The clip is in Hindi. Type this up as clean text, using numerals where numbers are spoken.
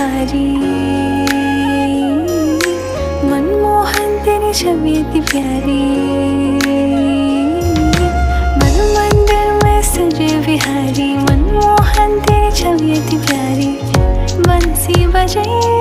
बिहारी। मनमोहन तेरी छवि इतनी प्यारी, मन मंदिर में सजे बिहारी। मनमोहन तेरी छवि इतनी प्यारी, बंसी बजे